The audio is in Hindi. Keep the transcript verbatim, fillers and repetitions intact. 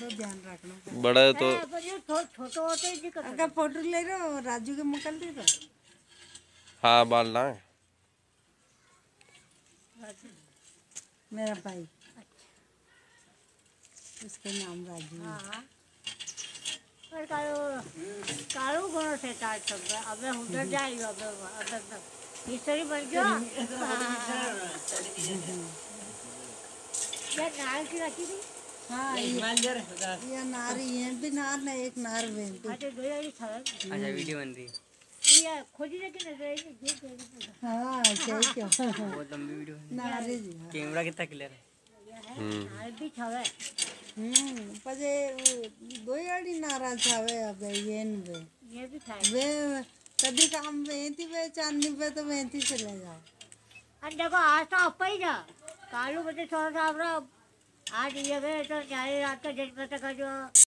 तो ध्यान रखना बड़ा है तो छोटे होते ही दिक्कत। अगर फोटो ले रहे हो राजू के मोकल दे दो। हाँ बाल ना है मेरा भाई उसका नाम राजू है। पर कालो कालो गुण से तार सब अबे उधर जाइयो अबे अबे हिस्ट्री बन गया ये नार की रखी थी। हाँ ये नारी है भी नार ना एक नार बेनती। अच्छा दो यारी था। अच्छा वीडियो बन रही है ये खोजी लेकिन नजर हाँ सही क्या बहुत लंबी वीडियो नारी कैमरा कितना क्लियर है। नार भी छावे हम्म पजे दो यारी नारा छावे अब ये न वे ये भी था वे कभी काम वेंती वे चांदनी पे तो वेंती चले जाओ। अरे देखो आज तो आप ही जा कालू बच्चे छोड़ साहब आज ये गए तो न्याय रात का जज पता का जो